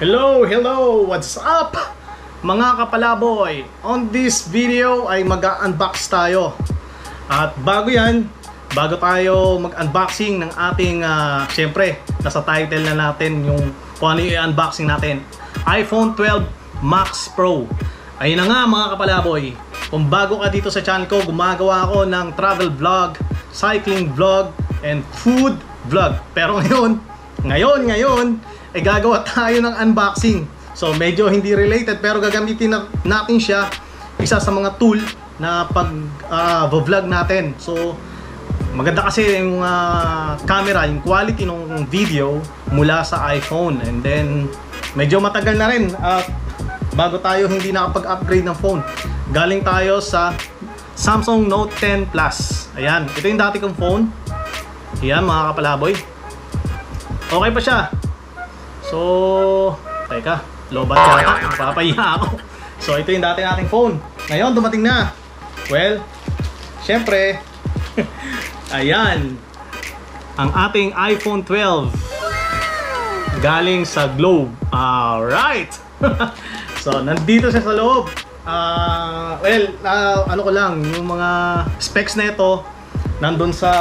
Hello, hello! What's up? Mga kapalaboy, on this video ay mag-unbox tayo. At bago tayo mag-unboxing ng ating, syempre, nasa title na natin yung kung ano yung unboxing natin. iPhone 12 Max Pro. Ayun na nga mga kapalaboy, kung bago ka dito sa channel ko, gumagawa ako ng travel vlog, cycling vlog, and food vlog. Pero ngayon, ay gagawa tayo ng unboxing. So medyo hindi related pero gagamitin natin siya isa sa mga tool na pag vlog natin. So maganda kasi yung camera, yung quality ng video mula sa iPhone. And then medyo matagal na rin bago tayo hindi nakapag-upgrade ng phone. Galing tayo sa Samsung Note 10 Plus. Ayan, ito yung dati kong phone. Ayan mga kapalaboy, okay pa siya. So, teka, lobat yata, napapahiya ako. So, ito yung dati nating phone. Ngayon, dumating na. Well, syempre, ayan, ang ating iPhone 12 galing sa Globe. Alright! So, nandito siya sa loob. Ano ko lang, yung mga specs na ito, nandun sa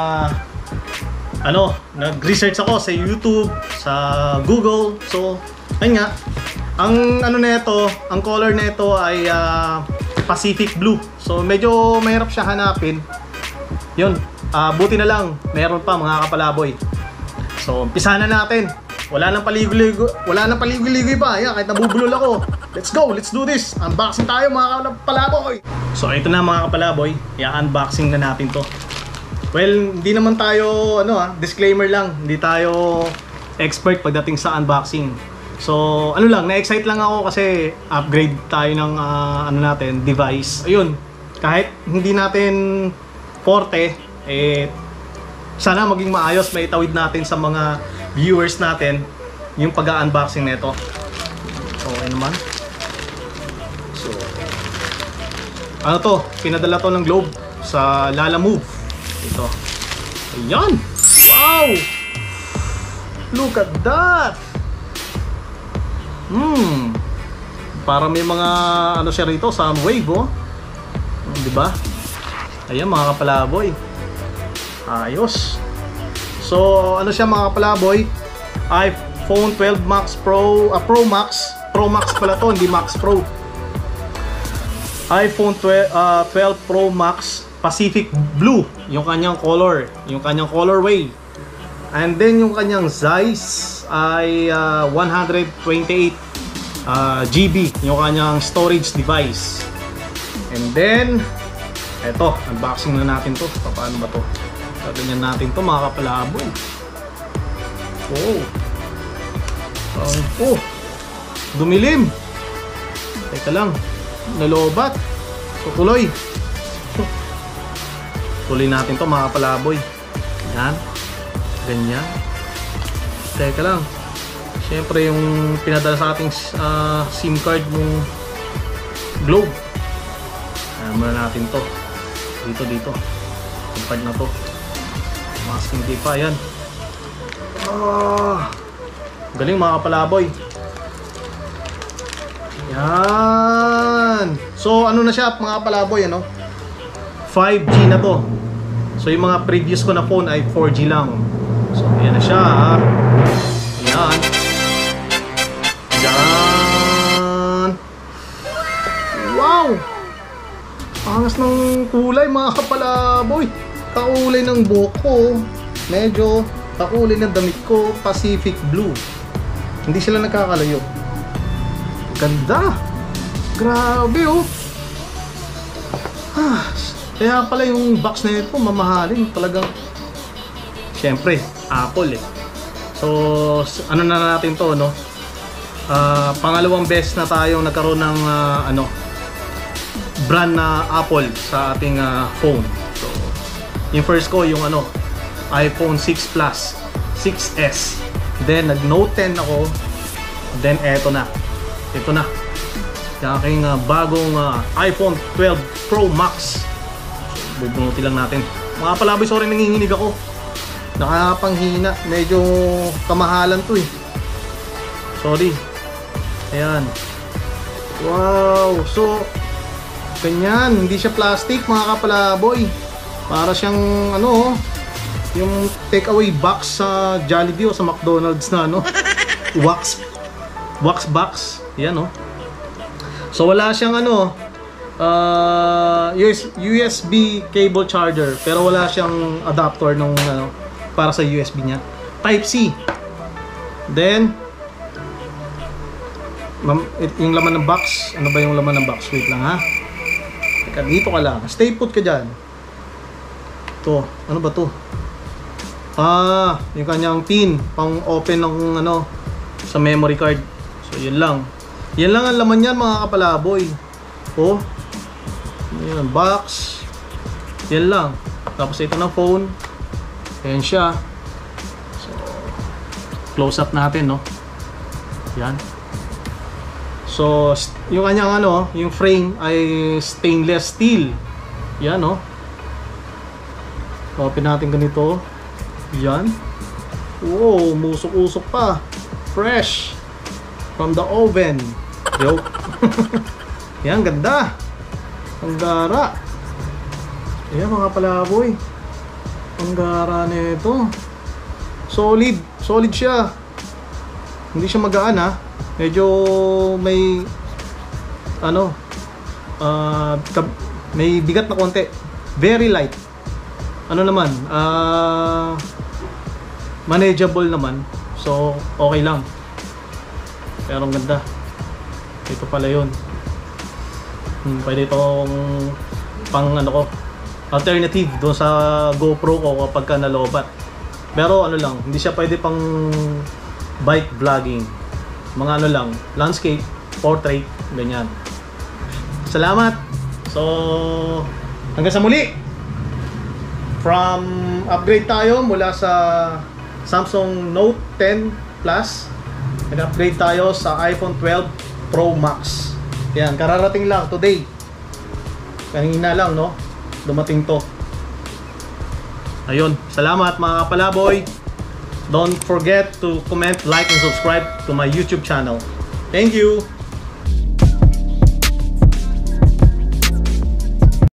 nag-research ako sa YouTube, sa Google. So, ayun nga. Ang ang color nito ay Pacific Blue. So, medyo mahirap siya hanapin. 'Yun. Buti na lang meron pa mga kapalaboy. So, umpisa na natin. Wala nang paligoy-ligoy pa. Ayan, kahit nabubulol ako. Let's go, let's do this. Unboxing tayo mga kapalaboy. So, ito na mga kapalaboy. I-unboxing na natin 'to. Well, hindi naman tayo, disclaimer lang, hindi tayo expert pagdating sa unboxing. So, na-excite lang ako kasi upgrade tayo ng device. Ayun, kahit hindi natin forte, sana maging maayos, may tawid natin sa mga viewers natin yung pag-unboxing nito. Okay naman. So, pinadala to ng Globe sa Lalamove. Ito. Ayan! Wow! Look at that! Para may mga siya rito, sound wave, oh. Diba? Ayan mga kapalaboy. Ayos. So, siya mga kapalaboy? iPhone 12 Max Pro, Pro Max. Pro Max pala to, hindi Max Pro. iPhone 12 Pro Max Pacific Blue, yung kanyang color, yung kanyang colorway. And then yung kanyang size ay 128 GB, yung kanyang storage device. And then eto, unboxing na natin to. Paano ba to? Ganyan natin to mga kapalaboy. Dumilim. Teka lang, nalobat. Tutuloy. Tuloy natin to mga kapalaboy. Yan. Ganyan. Teka lang. Siyempre yung pinadala sa ating SIM card ng Globe. Ayan muna natin to. Dito. SIM card na to. Masking tape pa. Yan. Galing mga kapalaboy. Yan. So na siya mga kapalaboy, 5G na to. So yung mga previous ko na phone ay 4G lang. So ayan na siya. Ayan. Ayan. Wow! Angas ng kulay mga kapalaboy. Kakulay ng buhok ko. Medyo kakulay ng damit ko. Pacific Blue. Hindi sila nagkakalayo. Ganda. Grabe oh. Kaya pala yung box na ito mamahalin talagang. Siyempre, Apple So, na natin to, pangalawang beses na tayong nagkaroon ng brand na Apple sa ating phone. So, yung first ko yung iPhone 6 Plus, 6S. Then nag-Note 10 ako. Then Ito na. Yung aking bagong iPhone 12 Pro Max. Bubunutin lang natin. Mga palaboy, sorry nanginginig ako. Nakapanghina. Medyo kamahalan to Sorry. Ayan. Wow. So, ganyan. Hindi siya plastic mga kapalaboy. Para siyang ano, yung takeaway box sa Jollibee o sa McDonald's na ano. Wax box. Yan oh. So wala siyang ano, USB cable charger, pero wala siyang adapter nung ano para sa USB niya. Type C. Then yung laman ng box, ano ba yung laman ng box? Wait lang ha. Teka, dito ka lang. Stay put ka dyan. To, ano ba to? Yung kanyang pin pang open ng ano sa memory card. So yun lang. Yan lang ang laman niyan mga kapalaboy. Oh. Yan, box. Yan lang. Tapos ito ng phone. Ayan siya. So, close up natin, no? Yan. So, yung kanyang ano, yung frame ay stainless steel. Yan, no? Open natin ganito. Yan. Wow, musok-usok pa. Fresh. From the oven. Joke. Yan, ganda. Ang gara. Ayan mga palaboy. Ang gara nito. Solid. Solid siya. Hindi siya magaan ha. Medyo may ano may bigat na konti. Very light. Ano naman? Manageable naman. So, okay lang. Pero ang ganda. Ito pala yun. Pwede itong pang ano ko, alternative doon sa GoPro ko kapag ka nalobat. Pero ano lang, hindi siya pwede pang bike vlogging. Mga ano lang, landscape, portrait, ganyan. Salamat. So, hanggang sa muli. From upgrade tayo mula sa Samsung Note 10 Plus. Nag-upgrade tayo sa iPhone 12 Pro Max. Yan, kararating lang today. Kanina lang, no? Dumating to. Ayun, salamat mga kapalaboy. Don't forget to comment, like, and subscribe to my YouTube channel. Thank you!